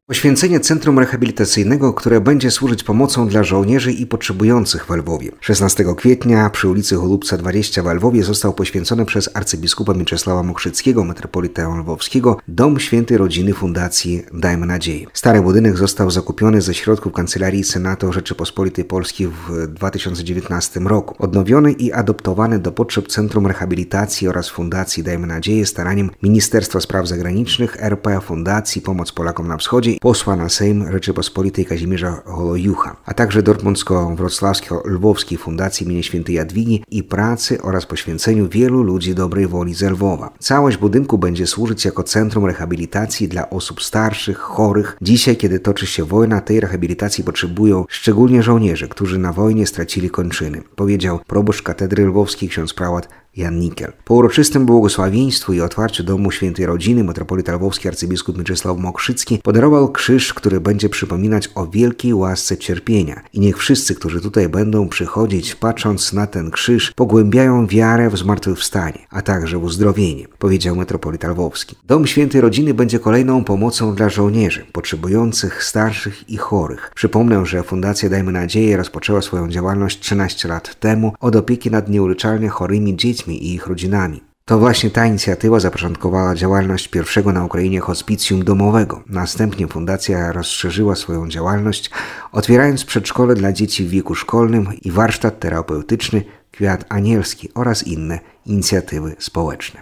Poświęcenie Centrum Rehabilitacyjnego, które będzie służyć pomocą dla żołnierzy i potrzebujących w Lwowie. 16 kwietnia przy ulicy Holubca 20 w Lwowie został poświęcony przez arcybiskupa Mieczysława Mokrzyckiego, metropolitę lwowskiego, Dom Świętej Rodziny Fundacji Dajmy Nadzieję. Stary budynek został zakupiony ze środków Kancelarii Senatu Rzeczypospolitej Polskiej w 2019 roku. Odnowiony i adoptowany do potrzeb Centrum Rehabilitacji oraz Fundacji Dajmy Nadzieję staraniem Ministerstwa Spraw Zagranicznych RP, Fundacji Pomoc Polakom na Wschodzie, posła na Sejm Rzeczypospolitej Kazimierza Holojucha, a także Dortmundsko-Wrocławsko-Lwowskiej Fundacji im. Świętej Jadwigi i pracy oraz poświęceniu wielu ludzi dobrej woli z Lwowa. Całość budynku będzie służyć jako centrum rehabilitacji dla osób starszych, chorych. Dzisiaj, kiedy toczy się wojna, tej rehabilitacji potrzebują szczególnie żołnierze, którzy na wojnie stracili kończyny, powiedział proboszcz katedry lwowskiej ksiądz prałat Jan Nikiel. Po uroczystym błogosławieństwu i otwarciu Domu Świętej Rodziny metropolita lwowski arcybiskup Mieczysław Mokrzycki podarował krzyż, który będzie przypominać o wielkiej łasce cierpienia. I niech wszyscy, którzy tutaj będą przychodzić, patrząc na ten krzyż, pogłębiają wiarę w zmartwychwstanie, a także w uzdrowienie, powiedział metropolita lwowski. Dom Świętej Rodziny będzie kolejną pomocą dla żołnierzy, potrzebujących, starszych i chorych. Przypomnę, że Fundacja Dajmy Nadzieję rozpoczęła swoją działalność 13 lat temu od opieki nad nieuleczalnie chorymi dziećmi i ich rodzinami. To właśnie ta inicjatywa zapoczątkowała działalność pierwszego na Ukrainie hospicjum domowego. Następnie fundacja rozszerzyła swoją działalność, otwierając przedszkole dla dzieci w wieku szkolnym i warsztat terapeutyczny Kwiat Anielski oraz inne inicjatywy społeczne.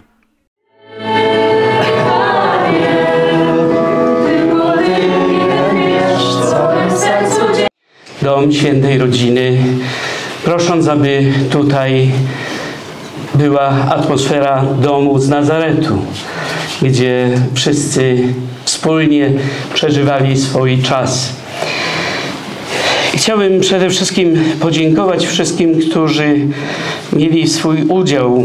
Dom Świętej Rodziny, prosząc, aby tutaj była atmosfera domu z Nazaretu, gdzie wszyscy wspólnie przeżywali swój czas. I chciałbym przede wszystkim podziękować wszystkim, którzy mieli swój udział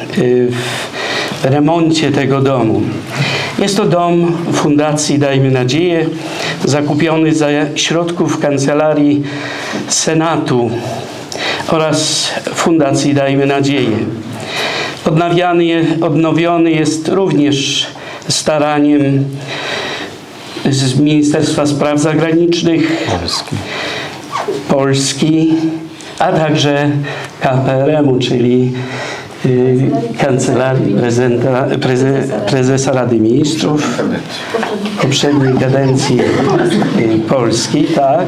w remoncie tego domu. Jest to dom Fundacji Dajmy Nadzieję, zakupiony za środków Kancelarii Senatu oraz Fundacji Dajmy Nadzieję. Odnowiony jest również staraniem z Ministerstwa Spraw Zagranicznych Polski, a także KPRM-u, czyli Kancelarii Prezesa Rady Ministrów poprzedniej kadencji Polski, tak.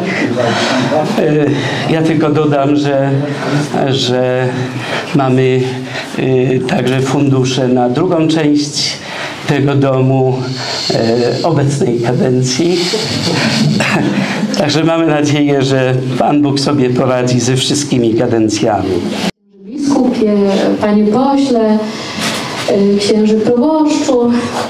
Ja tylko dodam, że mamy także fundusze na drugą część tego domu obecnej kadencji. Także mamy nadzieję, że Pan Bóg sobie poradzi ze wszystkimi kadencjami. Biskupie, panie pośle, księży proboszczu,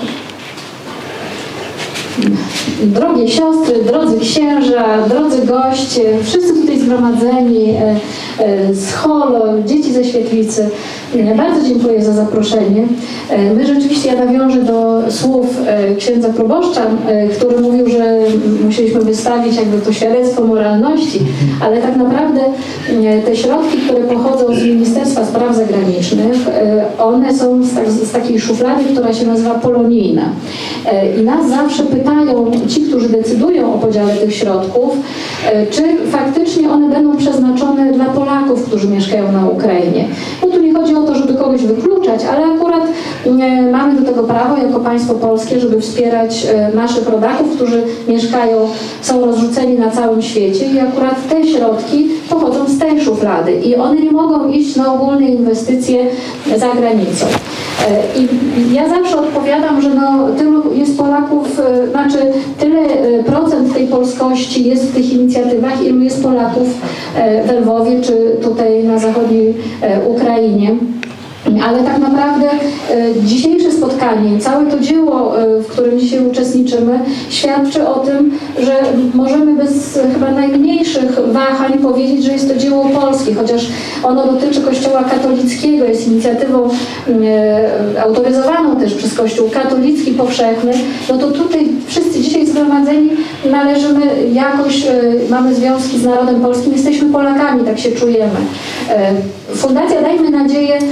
drogie siostry, drodzy księża, drodzy goście, wszyscy tutaj zgromadzeni z holo, dzieci ze świetlicy. Bardzo dziękuję za zaproszenie. My rzeczywiście, ja nawiążę do słów księdza proboszcza, który mówił, że musieliśmy wystawić jakby to świadectwo moralności, ale tak naprawdę te środki, które pochodzą z Ministerstwa Spraw Zagranicznych, one są z takiej szuflady, która się nazywa polonijna. I nas zawsze pytają ci, którzy decydują o podziale tych środków, czy faktycznie one będą przeznaczone dla Polaków, którzy mieszkają na Ukrainie. No tu nie chodzi o to, żeby kogoś wykluczać, ale akurat mamy do tego prawo jako państwo polskie, żeby wspierać naszych rodaków, którzy mieszkają, są rozrzuceni na całym świecie i akurat te środki pochodzą z tej szuflady i one nie mogą iść na ogólne inwestycje za granicą. I ja zawsze odpowiadam, że no, tylu jest Polaków, znaczy tyle procent tej polskości jest w tych inicjatywach, ilu jest Polaków w Lwowie czy tutaj na zachodniej Ukrainie. Ale tak naprawdę dzisiejsze spotkanie, całe to dzieło, w którym dzisiaj uczestniczymy, świadczy o tym, że możemy bez chyba najmniejszych wahań powiedzieć, że jest to dzieło polskie, chociaż ono dotyczy Kościoła katolickiego, jest inicjatywą autoryzowaną też przez Kościół katolicki powszechny, no to tutaj wszyscy dzisiaj zgromadzeni należymy jakoś, mamy związki z narodem polskim, jesteśmy Polakami, tak się czujemy. Fundacja Dajmy Nadzieję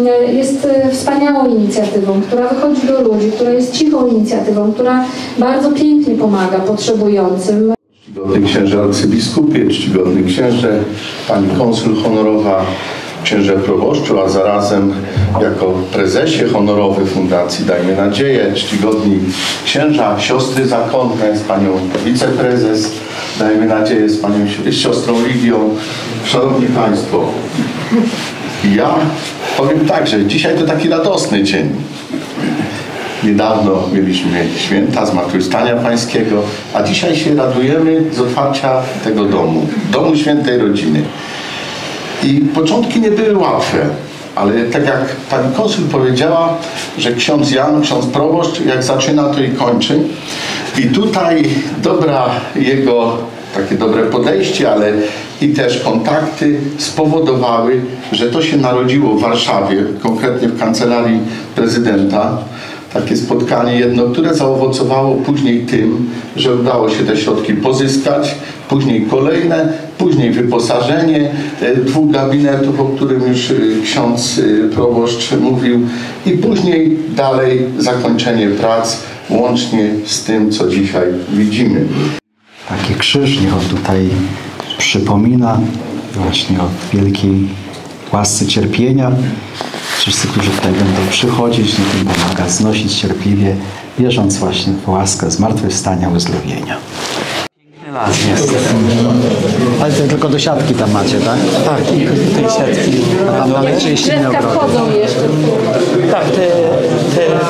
jest wspaniałą inicjatywą, która wychodzi do ludzi, która jest cichą inicjatywą, która bardzo pięknie pomaga potrzebującym. Czcigodny księże arcybiskupie, czcigodny księże, pani konsul honorowa, księże proboszczu, a zarazem jako prezesie honorowy Fundacji Dajmy Nadzieję, czcigodni księża, siostry zakonne, z panią wiceprezes Dajmy Nadzieję, z panią siostrą Lidią. Szanowni Państwo, ja powiem tak, że dzisiaj to taki radosny dzień. Niedawno mieliśmy święta Zmartwychwstania Pańskiego, a dzisiaj się radujemy z otwarcia tego domu Świętej Rodziny. I początki nie były łatwe, ale tak jak pani konsul powiedziała, że ksiądz Jan, ksiądz proboszcz, jak zaczyna, to i kończy. I tutaj jego takie dobre podejście, ale i też kontakty spowodowały, że to się narodziło w Warszawie, konkretnie w kancelarii prezydenta. Takie spotkanie jedno, które zaowocowało później tym, że udało się te środki pozyskać, później kolejne, później wyposażenie 2 gabinetów, o którym już ksiądz proboszcz mówił, i później dalej zakończenie prac, łącznie z tym, co dzisiaj widzimy. Taki krzyż, niech on tutaj przypomina właśnie o wielkiej łasce cierpienia. Wszyscy, którzy tutaj będą przychodzić, niech im pomaga znosić cierpliwie, wierząc właśnie w łaskę zmartwychwstania, uzdrowienia. Piękny las jest. Ale to tylko do siatki tam macie, tak? Tak, i tej siatki. A tam dalej czy jeszcze nie Drzewka ogrody? wchodzą jeszcze. Tak, te